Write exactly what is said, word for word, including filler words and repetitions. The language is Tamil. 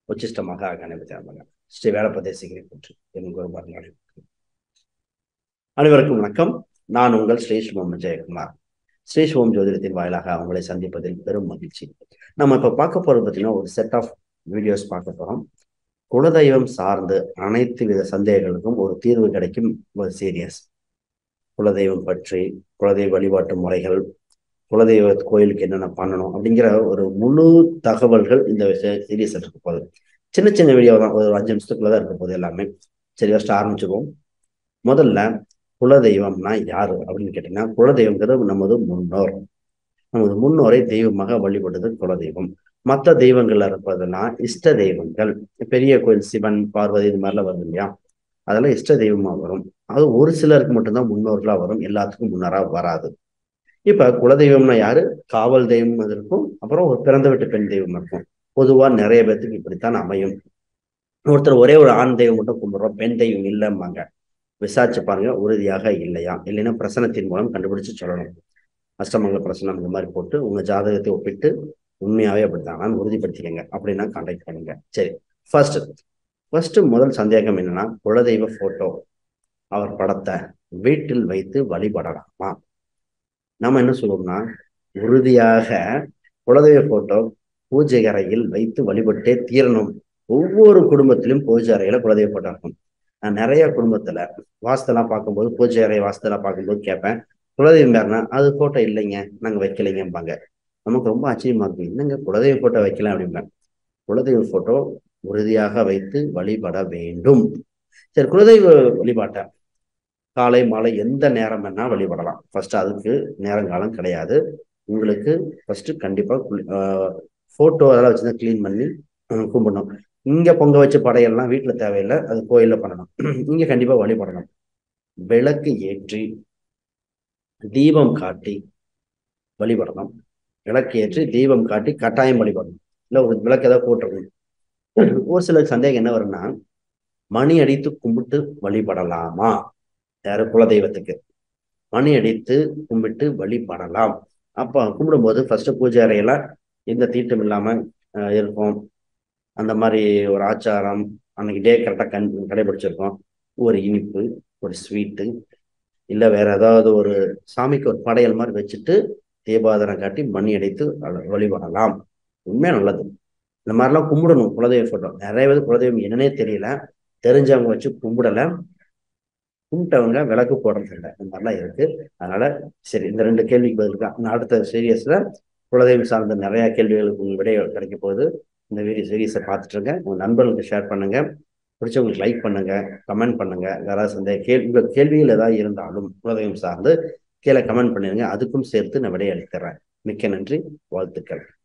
உச்சிஷ்டமாக கணபதியாமங்க ஸ்ரீ வேலப்பதே சிகிரி போற்று என் குருபார்கள் அனைவருக்கும் வணக்கம். நான் உங்கள் ஸ்ரீ சிவம் ஜெயக்குமார். ஸ்ரீ சிவம் ஜோதிடத்தின் வாயிலாக அவங்களை சந்திப்பதில் பெரும் மகிழ்ச்சி. நம்ம இப்ப பார்க்க போறது பார்த்தீங்கன்னா ஒரு செட் ஆஃப் வீடியோஸ் பார்க்க போறோம். குலதெய்வம் சார்ந்து அனைத்து வித சந்தேகங்களுக்கும் ஒரு தீர்வு கிடைக்கும் ஒரு சீரியஸ். குலதெய்வம் பற்றி, குலதெய்வ வழிபாட்டு முறைகள், குலதெய்வ கோயிலுக்கு என்னென்ன பண்ணணும் அப்படிங்கிற ஒரு முழு தகவல்கள் இந்த சீரியஸ் இருக்க போகுது. சின்ன சின்ன வீடியோ தான், ஒரு அஞ்சு நிமிஷத்துக்குள்ளதான் இருக்க போகுது எல்லாமே. சரி, ஃபர்ஸ்ட் ஆரம்பிச்சுப்போம். முதல்ல குலதெய்வம்னா யாரு அப்படின்னு கேட்டீங்கன்னா, குலதெய்வங்கிறது நமது முன்னோர். நமது முன்னோரை தெய்வமாக வழிபடுறது குலதெய்வம். மற்ற தெய்வங்கள்ல இருப்பதெல்லாம் இஷ்ட தெய்வங்கள். பெரிய கோயில் சிவன், பார்வதி இது மாதிரிலாம் வருது இல்லையா, அதெல்லாம் இஷ்ட தெய்வமா வரும். அது ஒரு சிலருக்கு மட்டும்தான் முன்னோர்களா வரும், எல்லாத்துக்கும் முன்னரா வராது. இப்ப குலதெய்வம்னா யாரு? காவல் தெய்வம் இருக்கும், அப்புறம் ஒரு பிறந்த வீட்டு பெண் தெய்வம் இருக்கும். பொதுவா நிறைய பேர்த்துக்கு இப்படித்தான் அமையும். ஒருத்தர் ஒரே ஒரு ஆண் தெய்வம் மட்டும் கும்பிடுறோம், பெண் தெய்வம் இல்லைம்பாங்க. விசாரிச்சு பாருங்க, உறுதியாக இல்லையா, இல்லைன்னா பிரசனத்தின் மூலம் கண்டுபிடிச்சு சொல்லணும். அஷ்டமங்கல பிரசனம் இந்த மாதிரி போட்டு உங்க ஜாதகத்தை ஒப்பிட்டு உண்மையாவே அப்படித்தான் உறுதிப்படுத்திக்கங்க. அப்படின்னா கான்டாக்ட் பண்ணுங்க. சரி, ஃபர்ஸ்ட் ஃபர்ஸ்ட் முதல் சந்தேகம் என்னன்னா, குலதெய்வ போட்டோ, அவர் படத்தை வீட்டில் வைத்து வழிபடலாமா? நம்ம என்ன சொல்லுவோம்னா, உறுதியாக குலதெய்வ போட்டோ பூஜை அறையில் வைத்து வழிபட்டே தீரணும். ஒவ்வொரு குடும்பத்திலும் பூஜை அறையில குலதெய்வ போட்டோ இருக்கும். நான் நிறைய குடும்பத்துல வாஸ்தெல்லாம் பார்க்கும்போது, பூஜை அறை வாஸ்தெல்லாம் பார்க்கும்போது கேட்பேன், குலதெய்வம் பேருனா அது போட்டோ இல்லைங்க, நாங்க வைக்கலைங்கம்பாங்க. நமக்கு ரொம்ப ஆச்சரியமா இருக்கும், என்னங்க குலதெய்வ போட்டோ வைக்கலாம் அப்படிம்பாங்க. குலதெய்வ போட்டோ உறுதியாக வைத்து வழிபட வேண்டும். சரி, குலதெய்வ வழிபாட்டை காலை மாலை எந்த நேரம் வேணா வழிபடலாம். ஃபர்ஸ்ட் அதுக்கு நேரங்காலம் கிடையாது. உங்களுக்கு ஃபர்ஸ்ட் கண்டிப்பா போட்டோ அதெல்லாம் வச்சுதான் கிளீன் பண்ணி கும்பிடணும். இங்க பொங்க வச்ச படையெல்லாம் வீட்டுல தேவையில்லை, அது கோயில்ல பண்ணணும். இங்க கண்டிப்பா வழிபடணும். விளக்கு ஏற்றி தீபம் காட்டி வழிபடணும். விளக்கு ஏற்றி தீபம் காட்டி கட்டாயம் வழிபடணும். இல்லை ஒரு விளக்கு ஏதாவது போட்டுருக்கணும். ஒரு சில சந்தேகம் என்ன வரும்னா, மணி அடித்து கும்பிட்டு வழிபடலாமா? யாரு? குலதெய்வத்துக்கு மணி அடித்து கும்பிட்டு வழிபடலாம். அப்போ கும்பிடும்போது ஃபர்ஸ்ட் பூஜை அறையில எந்த தீட்டம் இல்லாம இருக்கும். அந்த மாதிரி ஒரு ஆச்சாரம் அன்னைக்கு டே கரெக்டாக கண் கடைபிடிச்சிருக்கோம். ஒரு இனிப்பு, ஒரு ஸ்வீட்டு, இல்லை வேற ஏதாவது ஒரு சாமிக்கு ஒரு படையல் மாதிரி வச்சுட்டு தீபாதனம் காட்டி மணி அடித்து வழிபடலாம். உண்மையா நல்லது. இந்த மாதிரிலாம் கும்பிடணும். குலதெய்வ போட்டோ நிறைய பேர் குலதெய்வம் என்னன்னே தெரியல, தெரிஞ்சவங்க வச்சு கும்பிடல, கும்பிட்டவங்க விளக்கு போடுறது இல்லை, இந்த மாதிரிலாம் இருக்கு. அதனால சரி, இந்த ரெண்டு கேள்விக்கு பதில் தான். அடுத்த சீரியஸ்ல குலதெய்வம் சார்ந்த நிறைய கேள்விகளுக்கு உங்க விடை கிடைக்க போகுது. இந்த வீடியோ சீரியஸை பார்த்துட்டு இருங்க, உங்க நண்பர்களுக்கு ஷேர் பண்ணுங்க, பிடிச்சவங்களுக்கு லைக் பண்ணுங்க, கமெண்ட் பண்ணுங்க. யாராவது சந்தேக கேள்வி உங்க கேள்விகள் ஏதாவது இருந்தாலும் குலதெய்வம் சார்ந்து கீழே கமெண்ட் பண்ணிடுங்க, அதுக்கும் சேர்த்து நான் விடை அளித்துறேன். மிக்க நன்றி, வாழ்த்துக்கள்.